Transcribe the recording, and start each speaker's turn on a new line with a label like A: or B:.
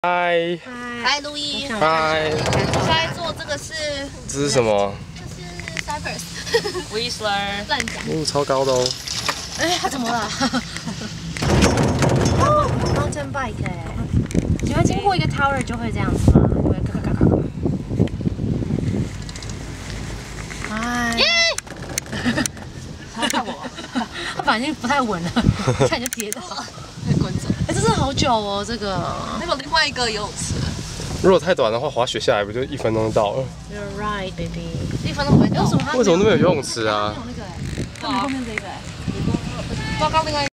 A: 嗨，
B: 嗨，路易。
A: 嗨，
B: 我现在做这个是，
A: 这是什么？
B: 这是 Cypress。Whistler。乱讲。
A: 超高的哦。
B: 哎，它怎么了？Mountain bike 哎，你会经过一个 tower 就会这样子吗？就会咔咔咔咔咔。嗨。耶！他看我，他反应不太稳了，一看就跌倒，滚走。哎，这是好久哦，这个。那个另外一个游泳池。
A: 如果太短的话，滑雪下来不就1分钟就到了
B: You're right, baby。1分钟不会到。
A: 为什么那边有游泳池啊？
B: 那个哎，后面这个哎，不知道刚另外。